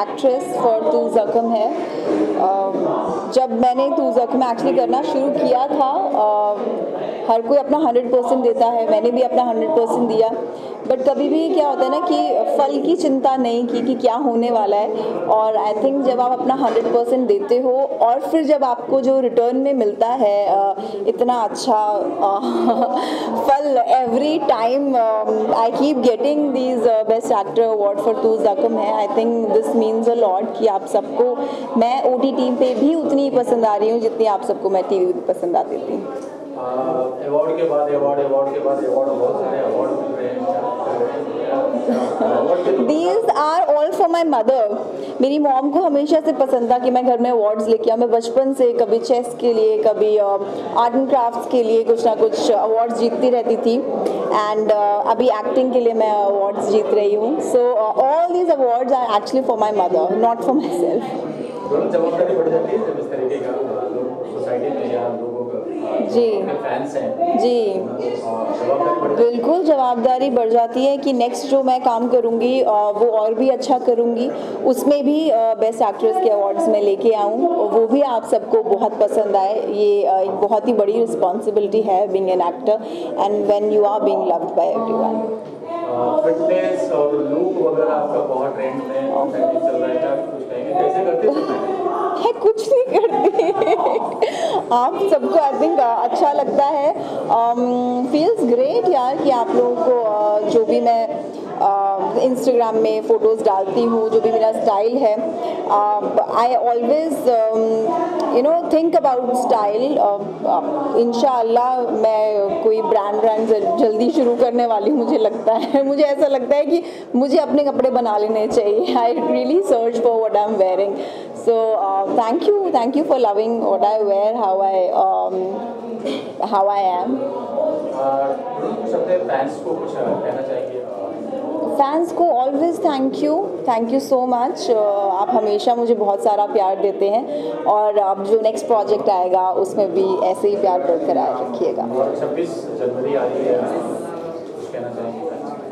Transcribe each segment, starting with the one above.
Actress for Tu Zakhm है। जब मैंने तू ज़ख्म एक्चुअली करना शुरू किया था, हर कोई अपना 100% देता है, मैंने भी अपना 100% दिया, बट कभी भी क्या होता है ना कि फल की चिंता नहीं की कि क्या होने वाला है। और आई थिंक जब आप अपना 100% देते हो और फिर जब आपको जो रिटर्न में मिलता है इतना अच्छा फल every time I keep getting these best actor award for Tu Zakhm Hai, I think this means a lot कि आप सबको मैं OTT पे भी उतनी पसंद आ रही हूँ जितनी आप सबको मैं TV पे पसंद आती थी। अवार्ड के बाद अवार्ड बहुत सारे अवार्ड मिल रहे हैं। These are all for my mother। मेरी मॉम को हमेशा से पसंद था कि मैं घर में अवार्ड्स लेके आऊँ। मैं बचपन से कभी चेस के लिए, कभी आर्ट एंड क्राफ्ट्स के लिए कुछ ना कुछ अवार्ड्स जीतती रहती थी, एंड अभी एक्टिंग के लिए मैं अवार्ड्स जीत रही हूँ। So all these awards are actually for my mother, not for myself. जवाबदारी बढ़ जाती है जब इस तरीके का लोग सोसाइटी में या लोगों का जी फैंस हैं जी बिल्कुल जवाबदारी बढ़ जाती है कि नेक्स्ट जो मैं काम करूँगी वो और भी अच्छा करूँगी, उसमें भी बेस्ट एक्ट्रेस के अवार्ड्स में लेके आऊँ, वो भी आप सबको बहुत पसंद आए। ये एक बहुत ही बड़ी रिस्पॉन्सिबिलिटी है being an actor and when you are being loved by everyone. Fitness और लुक वगैरह आपका बहुत ट्रेंड में चल रहा है, क्या कुछ कहेंगे कैसे करते हैं? है कुछ नहीं करती आप सबको आई थिंक अच्छा लगता है। फील्स ग्रेट यार कि आप लोगों को जो भी मैं इंस्टाग्राम में फ़ोटोज़ डालती हूँ, जो भी मेरा स्टाइल है, I always think about style. इंशाअल्लाह मैं कोई ब्रांड जल्दी शुरू करने वाली हूँ, मुझे लगता है। मुझे ऐसा लगता है कि मुझे अपने कपड़े बना लेने चाहिए। I really search for what I am wearing. So thank you for loving what I wear, how I am. Fans को कुछ कहना चाहिए? फैंस को always thank you so much. आप हमेशा मुझे बहुत सारा प्यार देते हैं और अब जो नेक्स्ट प्रोजेक्ट आएगा उसमें भी ऐसे ही प्यार बरकरार रखिएगा। 26 जनवरी आ रही है, कुछ कहना चाहिए?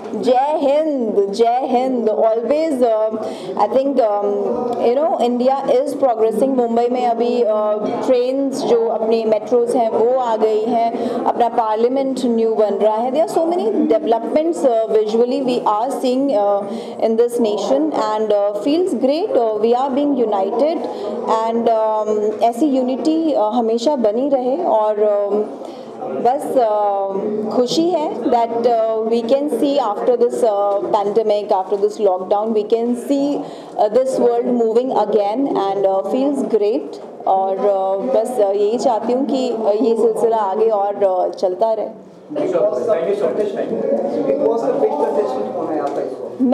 जय हिंद always. I think India is progressing. Mumbai में अभी ट्रेन्स जो अपनी मेट्रोज हैं वो आ गई हैं, अपना पार्लियामेंट न्यू बन रहा है। There are so many developments visually we are seeing in this nation and feels great. We are being united and ऐसी यूनिटी हमेशा बनी रहे और बस खुशी है that we can see after this pandemic, after this lockdown, we can see this world moving again and feels great. और बस यही चाहती हूँ कि ये सिलसिला आगे और चलता रहे।